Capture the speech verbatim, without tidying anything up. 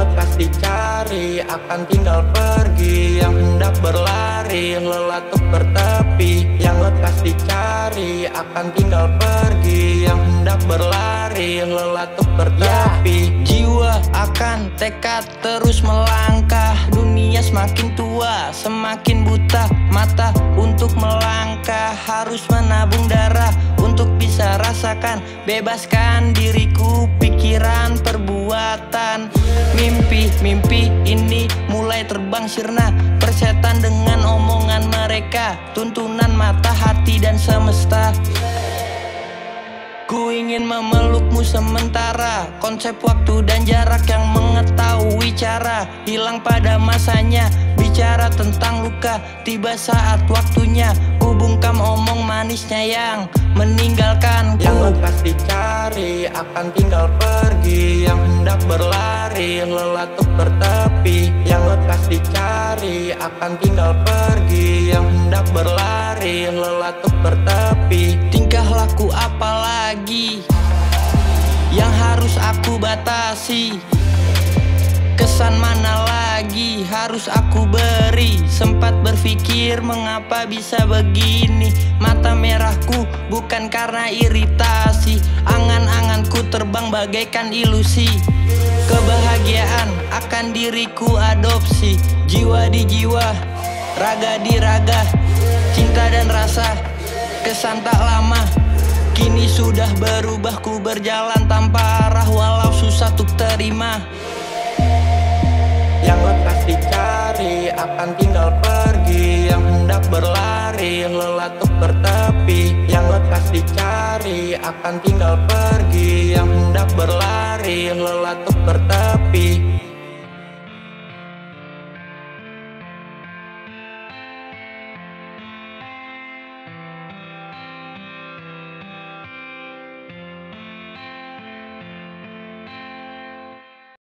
lekas dicari akan tinggal pergi, yang hendak berlari lelah tuk bertepi. Yang lekas dicari akan tinggal pergi, yang hendak berlari lelah tuk bertepi. Ya, jiwa akan tekad terus melangkah. Dunia semakin tua, semakin buta mata untuk melangkah. Harus menabung darah untuk bisa rasakan. Bebaskan diriku, pikiran, perbuatan. Mimpi-mimpi ini mulai terbang sirna. Persetan dengan omongan mereka, tuntunan mata, hati dan semesta. Ku ingin memelukmu sementara. Konsep waktu dan jarak yang mengetahui cara hilang pada masanya. Bicara tentang luka, tiba saat waktunya. Ku bungkam omong manisnya yang meninggalkanku. Yang lekas dicari akan tinggal pergi, yang hendak berlari lelah tuk bertepi. Yang lekas dicari akan tinggal pergi, yang hendak berlari lelah tuk bertepi. Tingkah laku apa lagi yang harus aku batasi? Kesan mana lagi harus aku beri? Sempat berpikir mengapa bisa begini. Mata merahku bukan karena iritasi. Angan-anganku terbang bagaikan ilusi. Kebahagiaan akan diriku adopsi. Jiwa di jiwa, raga di raga. Cinta dan rasa, kesan tak lama. Kini sudah berubah, ku berjalan tanpa arah. Walau susah untuk terima. Yang lekas dicari akan tinggal pergi, yang hendak berlari lelah tuk bertepi. Yang lekas dicari akan tinggal pergi, yang hendak berlari lelah tuk bertepi.